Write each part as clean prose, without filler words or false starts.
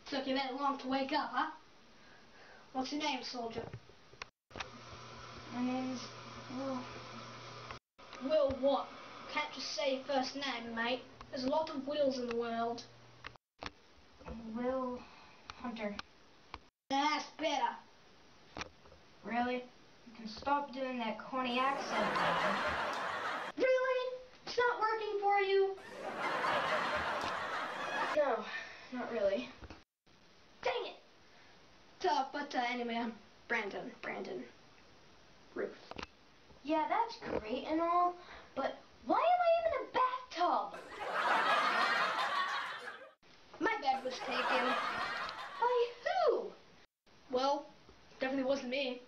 Took you that long to wake up, huh? What's your name, soldier? My name's Will. Will what? Can't just say your first name, mate. There's a lot of Wills in the world. Will Hunter. That's better. Really? You can stop doing that corny accent now. Really? It's not working for you? No, not really. Dang it! But anyway, I'm Brandon. Ruth. Yeah, that's great and all, but why am I in a bathtub? My bed was taken. By who? Well, definitely wasn't me.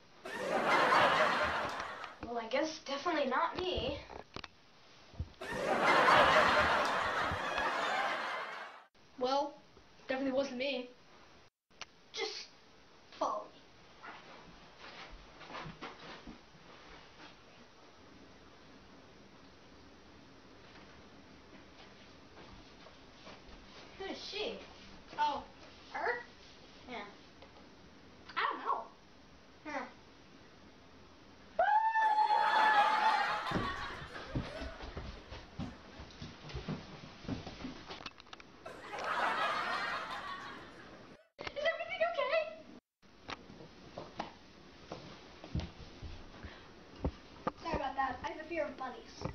Well, I guess definitely not me. Well, definitely wasn't me. Just follow me. Who is she? Oh, her? Yeah. I don't know. Huh. Is everything okay? Sorry about that. I have a fear of bunnies.